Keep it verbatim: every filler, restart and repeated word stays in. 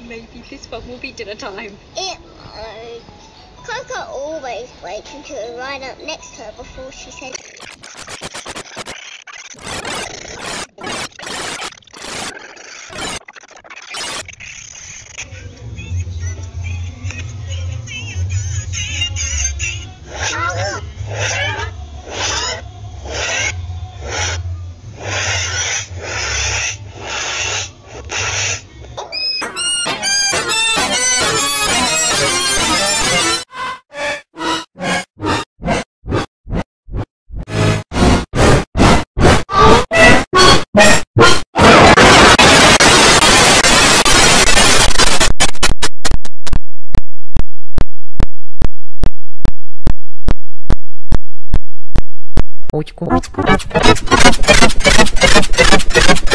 maybe this one will be dinner time. It, uh, Coco always waits until we're right up next to her before she says... Очку.